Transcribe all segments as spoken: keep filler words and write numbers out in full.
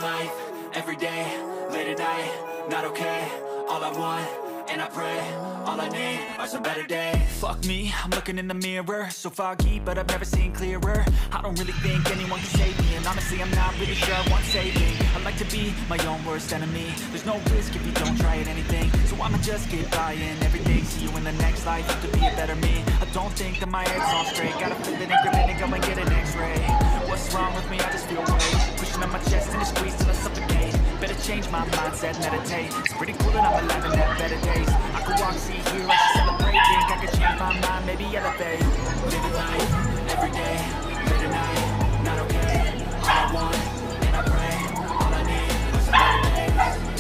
life, every day, late at night, not okay. All I want, and I pray, all I need are some better days. Fuck me, I'm looking in the mirror, so foggy, but I've never seen clearer. I don't really think anyone can save me, and honestly I'm not really sure I want saving. I like to be my own worst enemy. There's no risk if you don't try at anything, so I'ma just get buying everything. See you in the next life, have to be a better me. I don't think that my head's on straight, gotta flip it and grip it and go and get an x-ray. What's wrong with me? I just feel weight pushing on my chest and it squeeze till I suffocate. Better change my mindset, meditate. It's pretty cool that I'm alive and have better days. I could walk, see, hear, I should celebrate. Think I could change my mind, maybe elevate. Living life, every day, late at night, not okay. All I want, and I pray, all I need are some better days.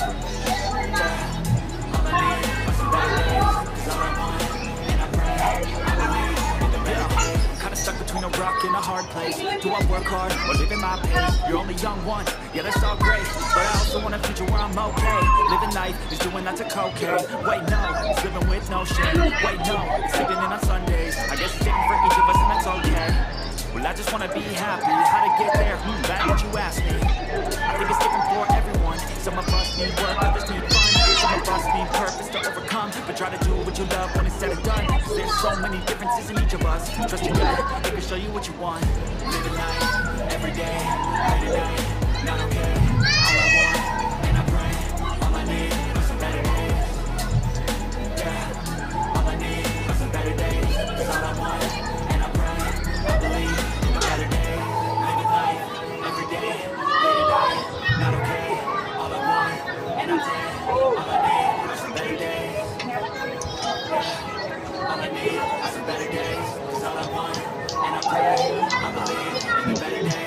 Yeah, all I need are some better days. Cause all I want, and I pray, I believe in the better days. Kinda stuck between a rock and a hard place. Do I work hard or live in my pace? You're only young once, yeah that's all great, but I also want a future where I'm okay. Living life is doing lots of cocaine. Wait no, it's living with no shame. Wait no, it's sleeping in on Sundays. I guess it's different for each of us and that's okay. Well I just wanna be happy. How to get there? Hmm, glad that you asked me. I think it's different for everyone. Some of us need work, others need fun. Some of us need purpose to overcome, but try to do what you love when it's said and done. Cause there's so many differences in each of us. Trust your gut, it can show you what you want. Living life, every day, late at night, not okay. All I want, and I pray, all I need are some better days. Yeah, all I need are some better days. Cause all I want, and I pray, I believe in a better day. Living life, every day, late at night, not okay. All I want, and I pray, all I need are some better days. Yeah, all I need are some better days. Cause all I want, and I pray, I believe in a better day.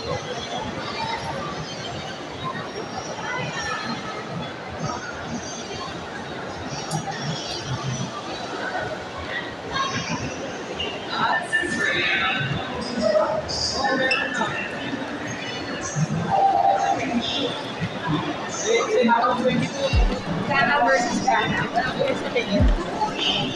Ghana versus Ghana. Here's the thing.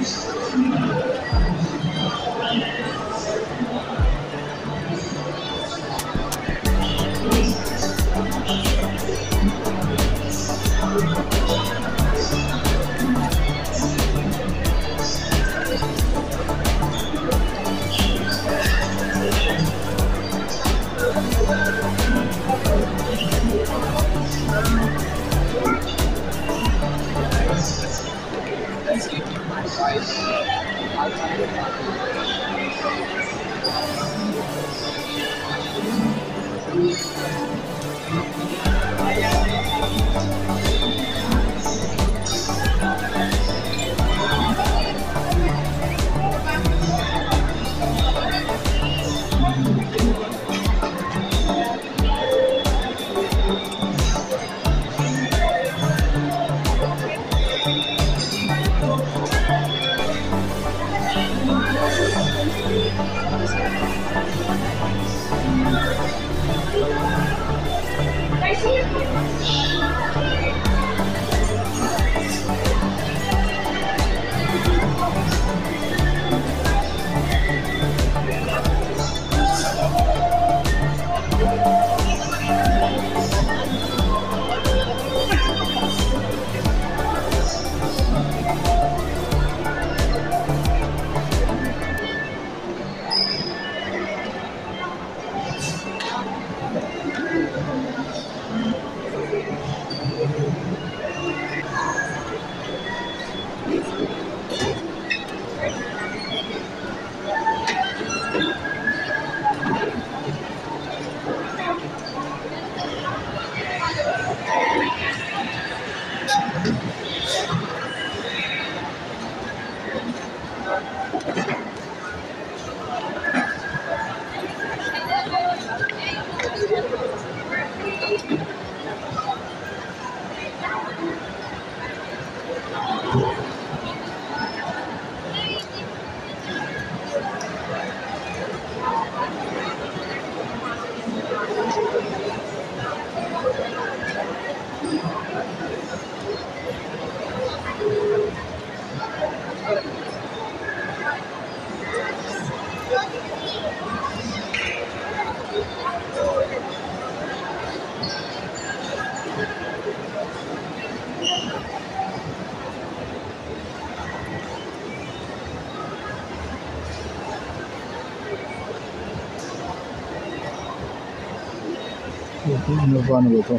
Nirvana betul.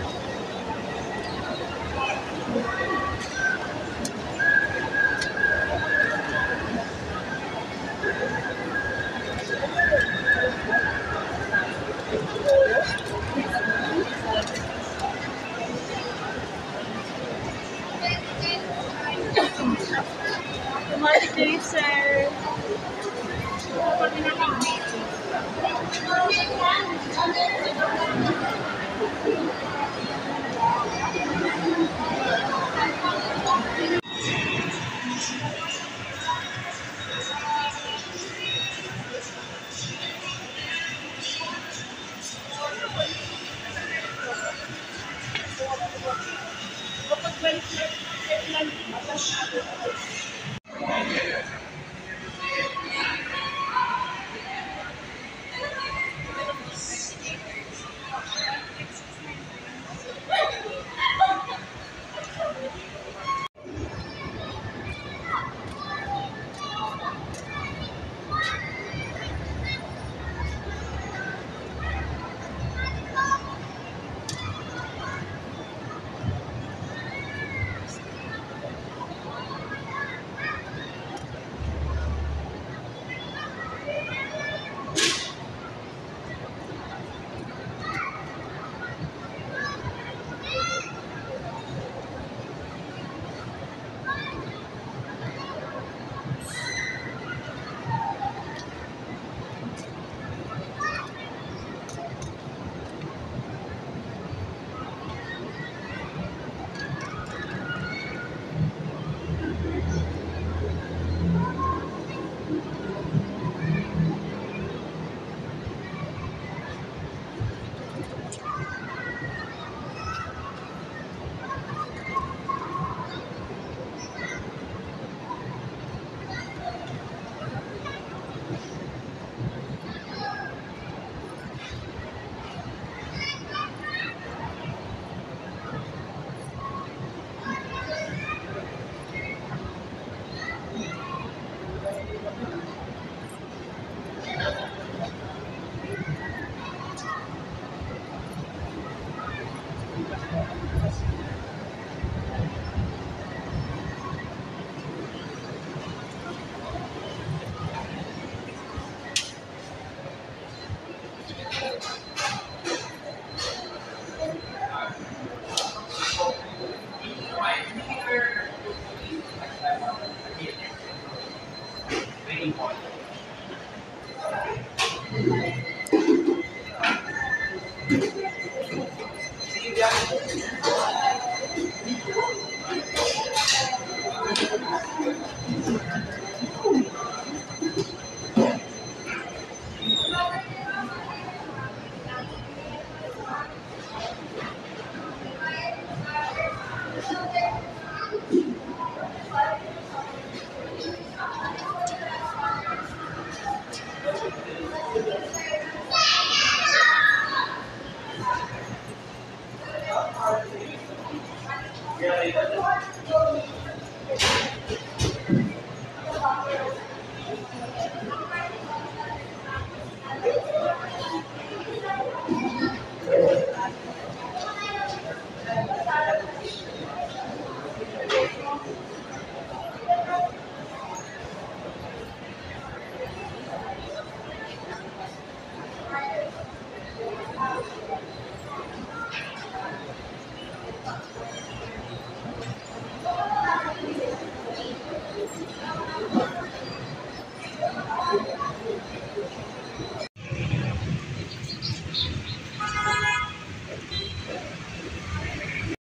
Good day, sir.